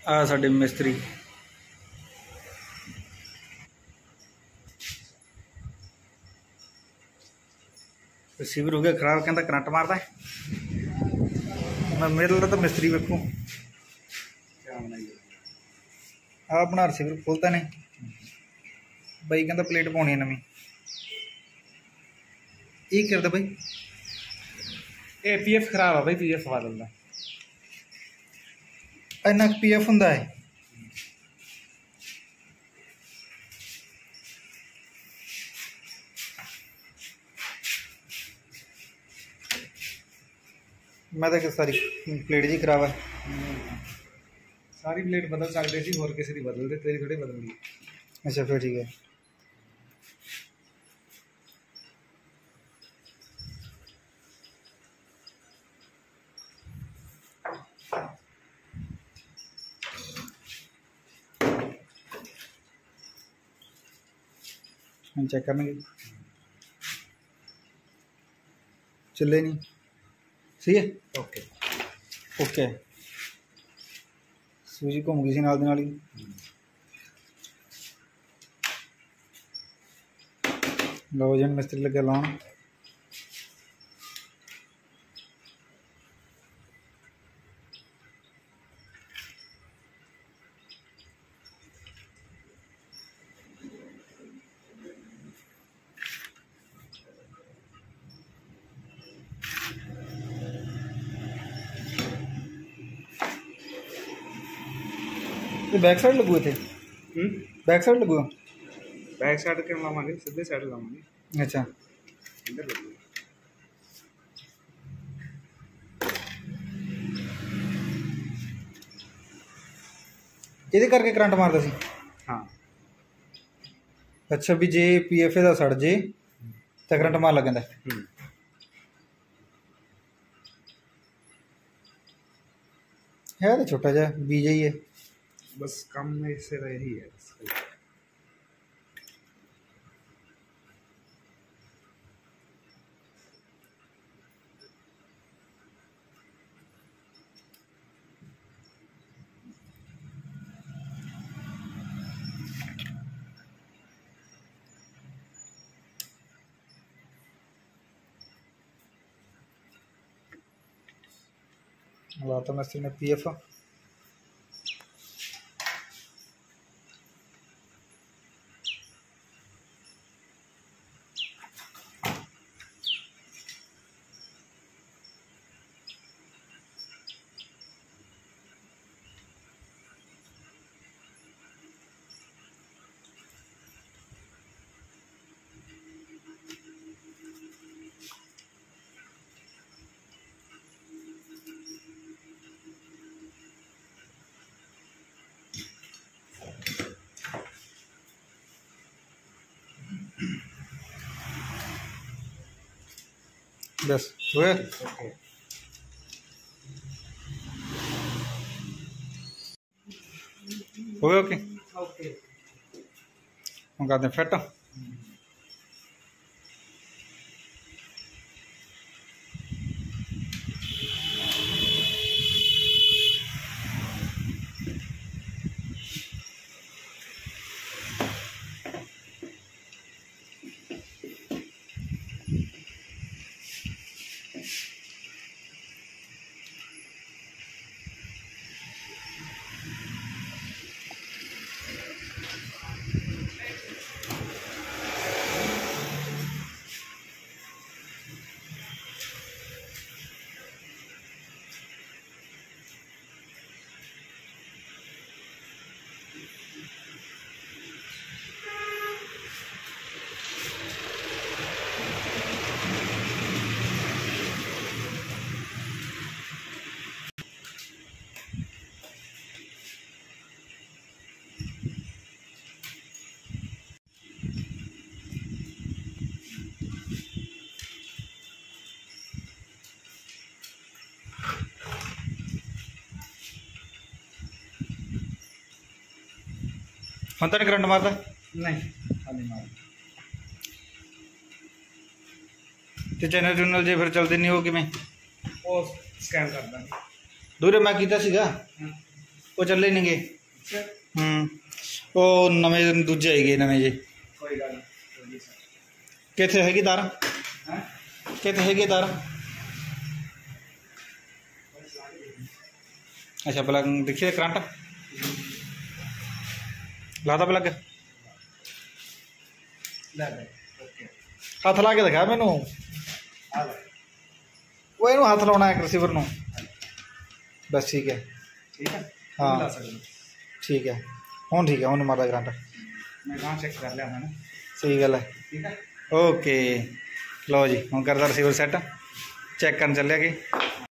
आ साडे मिस्त्री रिसीवर हो गया खराब, कहता करंट मारता है। मैं मेरे लिए तो मिस्त्री वेखू आ अपना रिसीवर खोलता नहीं बई, कहता प्लेट पानी है नवी। ये करता बई ये पीएफ खराब है भाई, पीएफ बदलना इन्ना पीएफ हुंदा है। मैं तो सारी प्लेट जी खराब है। सारी प्लेट बदल सकते सी, होर किसी की बदल दे, तेरी थोड़ी बदलनी। अच्छा फिर ठीक है। हम चेक करेंगे, चले नहीं सही है। ओके ओके सूजी घूम गई सी नाल दी नाल ही। लो जी मिस्त्री लगे लाउन। ये बैक साइड लगू थे, बैक साइड लगू, बैक साइड के लावांगे, सीधे साइड लावांगे। अच्छा इधर लगू ये करके करंट मारता सी। हाँ अच्छा भी जे पीएफ का सड़ जे तो करंट मार लग जाता है। तो छोटा जा बीज ही है, बस कम में से रही है। लाता मिस्त्री ने पीएफ। बस हुए ओके हुए। ओके ओके हम करते हैं फिट। हम तो नहीं करंट मारता नहीं खाली मार तो चैनल चैनल जे फिर चलते नहीं हो कि मैं वो स्कैन कर देंगे। दूरे मैं कीता सीगा वो चले नहीं गए। वो नवे दूजे आई गए नवे जी। कोई गल नहीं सर। कितने हैगी तार? हैं कितने हैगी तार? अच्छा प्लग देखिए करंट लाता प्लग ले ले ओके हाथ ला के दिखा मैनू। आ ले वो इनू हाथ लाना है रिसीवर नू बस ठीक है। ठीक है हाँ ला सकते ठीक है हूँ ठीक है हूँ मारदा करंट मैं कहाँ चेक कर लिया मैंने। सही गल है। ठीक है ओके लो जी हूँ करदा रिसीवर सैट चेक करन चलिया कि